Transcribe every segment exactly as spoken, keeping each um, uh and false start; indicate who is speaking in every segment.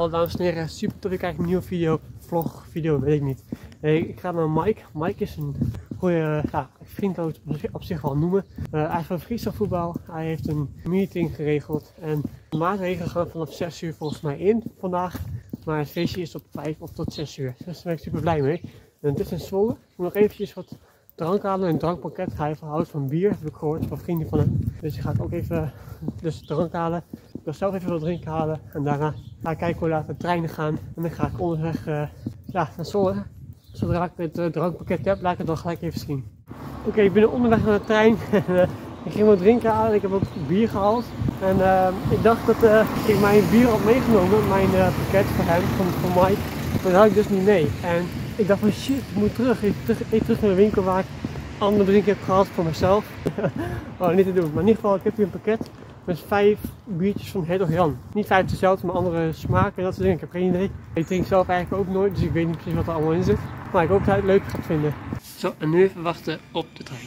Speaker 1: Hallo dames en heren, super dat ik eigenlijk een nieuwe video, vlog, video, weet ik niet. Hey, ik ga naar Mike. Mike is een goede ja, vriend, kan ik het op zich wel noemen. Uh, hij is van freestyle voetbal. Hij heeft een meeting geregeld en de maatregelen gaan vanaf zes uur volgens mij in vandaag. Maar het feestje is op vijf of tot zes uur. Dus daar ben ik super blij mee. En het is in Zwolle. Ik moet nog eventjes wat drank halen. Een drankpakket. Hij houdt van bier, heb ik gehoord van vrienden van hem. Dus ik ga ook even dus drank halen. Ik wil zelf even wat drinken halen. En daarna ga ik kijken hoe laat de treinen gaan. En dan ga ik onderweg uh, ja, naar Zwolle. Zodra ik het uh, drankpakket heb, laat ik het dan gelijk even zien. Oké, okay, ik ben onderweg naar de trein. Ik ging wat drinken halen. Ik heb ook bier gehaald. En uh, ik dacht dat uh, ik mijn bier had meegenomen. Mijn uh, pakket voor hem, van, van Mike. Maar dat had ik dus niet mee. En ik dacht van shit, ik moet terug. Ik terug, ik terug naar de winkel waar ik andere drinken heb gehaald voor mezelf. Oh, niet te doen. Maar in ieder geval, ik heb hier een pakket met vijf biertjes van Hertog Jan. Niet vijf dezelfde, maar andere smaken en dat soort dingen. Ik heb geen idee. Ik drink zelf eigenlijk ook nooit, dus ik weet niet precies wat er allemaal in zit. Maar ik hoop dat hij het leuk gaat vinden. Zo, en nu even wachten op de trein.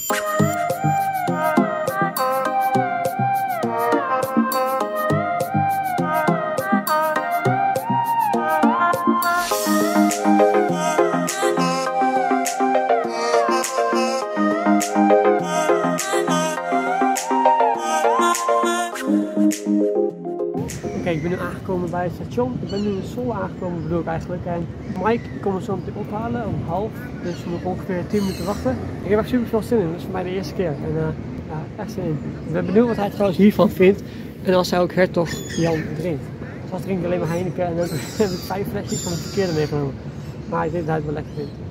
Speaker 1: Oké, ik ben nu aangekomen bij het station. Ik ben nu in Zwolle aangekomen, bedoel ik eigenlijk. En Mike, ik kom me zo meteen ophalen om half. Dus nog ongeveer tien minuten wachten. Ik heb echt super veel zin in. Dat is voor mij de eerste keer. En uh, ja, echt zin in. Ik ben benieuwd wat hij trouwens hiervan vindt. En als hij ook Hertog Jan drinkt. Dus als drink ik alleen maar Heineken en dan heb ik vijf flesjes van het verkeerde meegenomen. Maar ik denk dat hij het wel lekker vindt.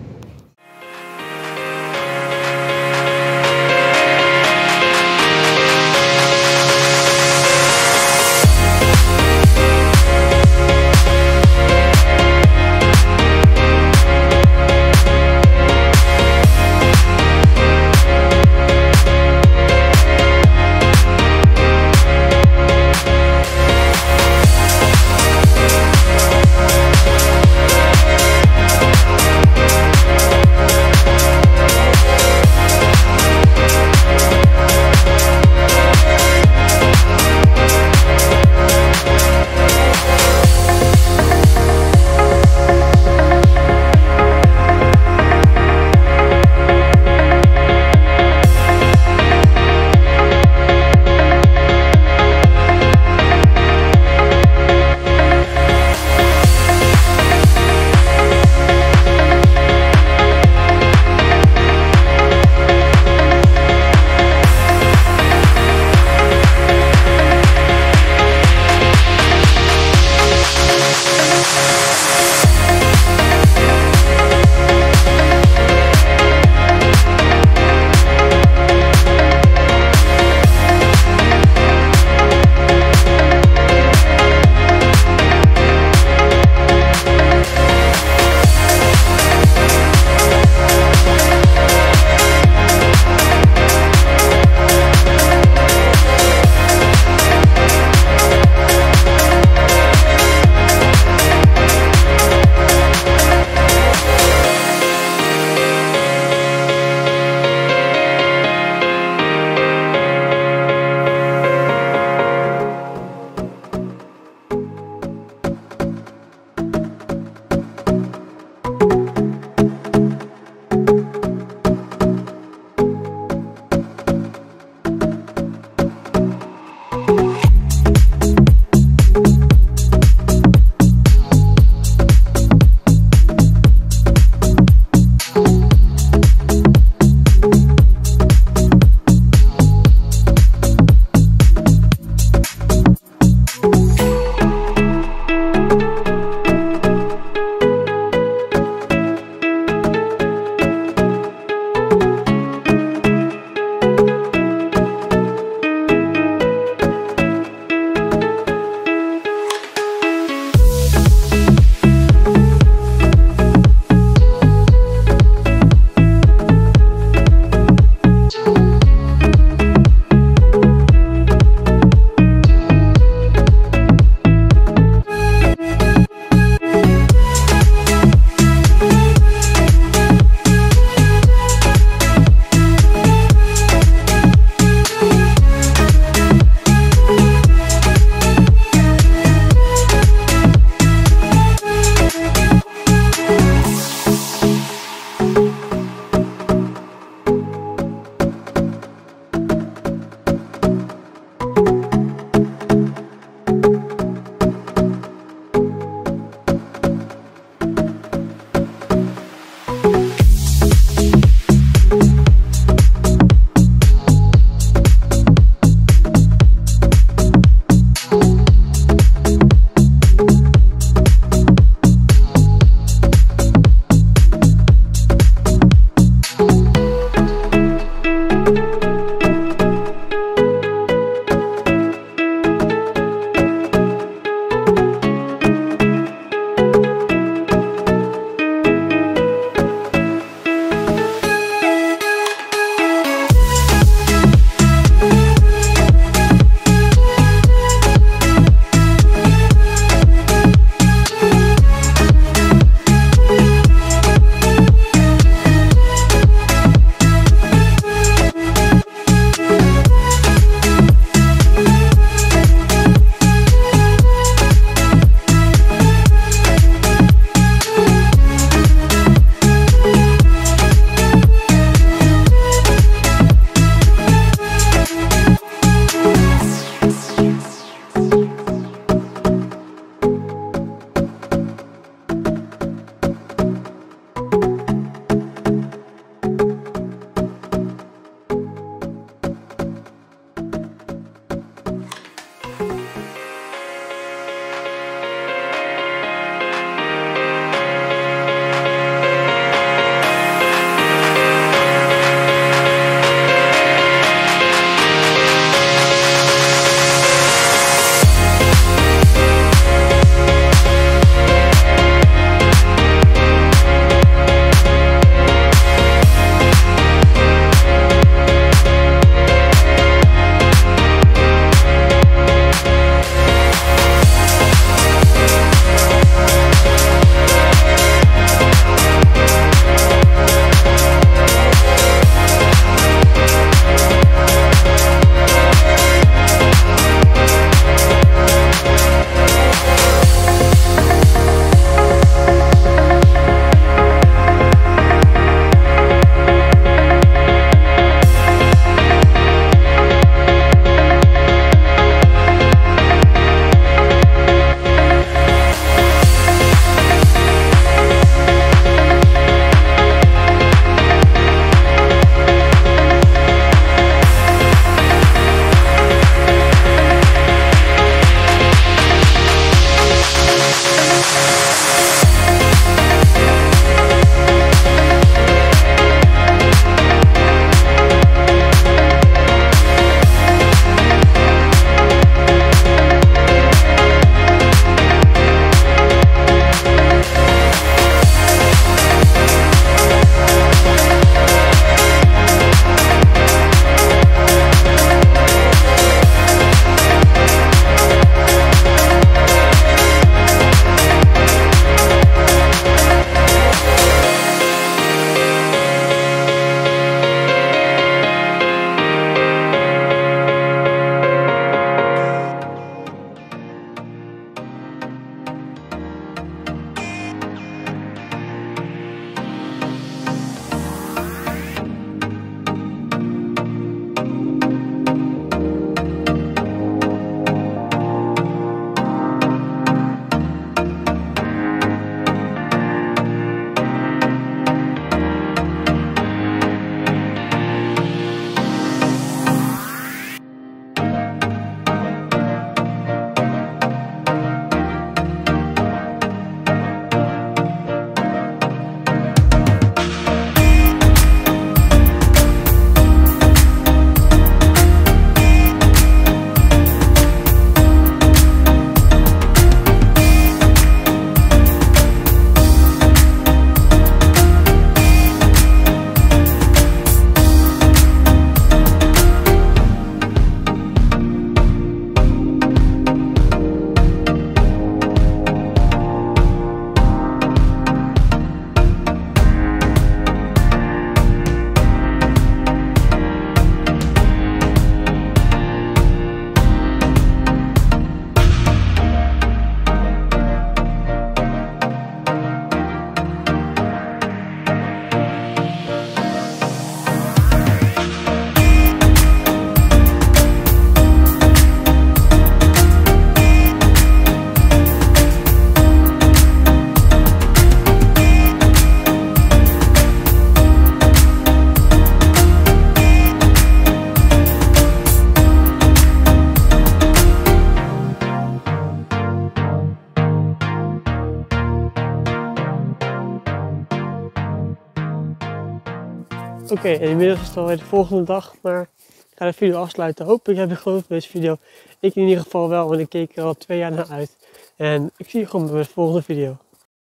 Speaker 1: Oké, okay, en inmiddels is het alweer de volgende dag, maar ik ga de video afsluiten. Hopelijk heb je genoten van deze video. Ik in ieder geval wel, want ik keek er al twee jaar naar uit. En ik zie je gewoon bij de volgende video.